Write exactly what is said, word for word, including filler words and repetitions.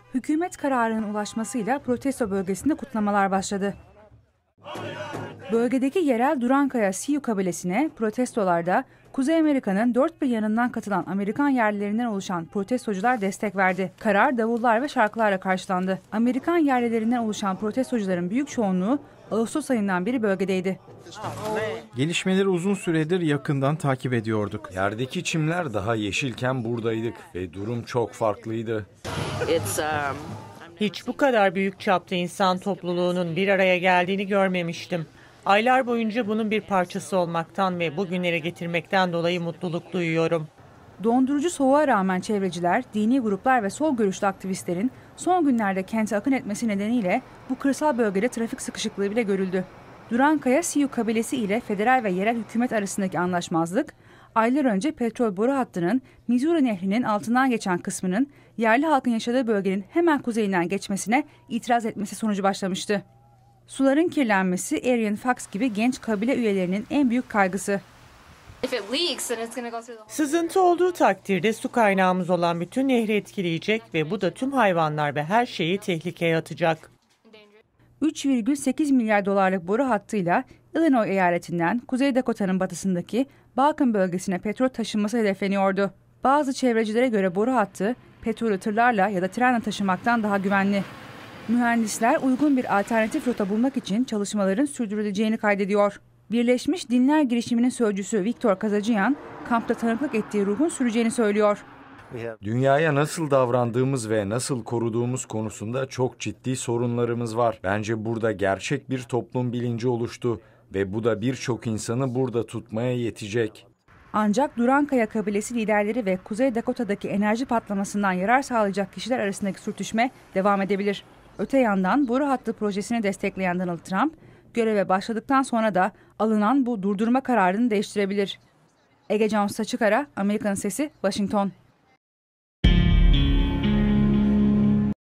Hükümet kararının ulaşmasıyla protesto bölgesinde kutlamalar başladı. Bölgedeki yerel Durankaya Sioux kabilesine protestolarda Kuzey Amerika'nın dört bir yanından katılan Amerikan yerlilerinden oluşan protestocular destek verdi. Karar davullar ve şarkılarla karşılandı. Amerikan yerlilerinden oluşan protestocuların büyük çoğunluğu Ağustos ayından beri bölgedeydi. Gelişmeleri uzun süredir yakından takip ediyorduk. Yerdeki çimler daha yeşilken buradaydık ve durum çok farklıydı. Hiç bu kadar büyük çapta insan topluluğunun bir araya geldiğini görmemiştim. Aylar boyunca bunun bir parçası olmaktan ve bugünlere getirmekten dolayı mutluluk duyuyorum. Dondurucu soğuğa rağmen çevreciler, dini gruplar ve sol görüşlü aktivistlerin son günlerde kente akın etmesi nedeniyle bu kırsal bölgede trafik sıkışıklığı bile görüldü. Durankaya Sioux kabilesi ile federal ve yerel hükümet arasındaki anlaşmazlık, aylar önce petrol boru hattının Missouri Nehri'nin altından geçen kısmının yerli halkın yaşadığı bölgenin hemen kuzeyinden geçmesine itiraz etmesi sonucu başlamıştı. Suların kirlenmesi Arian Fox gibi genç kabile üyelerinin en büyük kaygısı. Sızıntı olduğu takdirde su kaynağımız olan bütün nehri etkileyecek ve bu da tüm hayvanlar ve her şeyi tehlikeye atacak. üç virgül sekiz milyar dolarlık boru hattıyla Illinois eyaletinden Kuzey Dakota'nın batısındaki Balkan bölgesine petrol taşınması hedefleniyordu. Bazı çevrecilere göre boru hattı petrolü tırlarla ya da trenle taşımaktan daha güvenli. Mühendisler uygun bir alternatif rota bulmak için çalışmaların sürdürüleceğini kaydediyor. Birleşmiş Dinler girişiminin sözcüsü Viktor Kazaciyan, kampta tanıklık ettiği ruhun süreceğini söylüyor. Dünyaya nasıl davrandığımız ve nasıl koruduğumuz konusunda çok ciddi sorunlarımız var. Bence burada gerçek bir toplum bilinci oluştu ve bu da birçok insanı burada tutmaya yetecek. Ancak Durankaya kabilesi liderleri ve Kuzey Dakota'daki enerji patlamasından yarar sağlayacak kişiler arasındaki sürtüşme devam edebilir. Öte yandan boru hattı projesini destekleyen Donald Trump, göreve başladıktan sonra da alınan bu durdurma kararını değiştirebilir. Ege Jones Açıkara, Amerika'nın Sesi, Washington.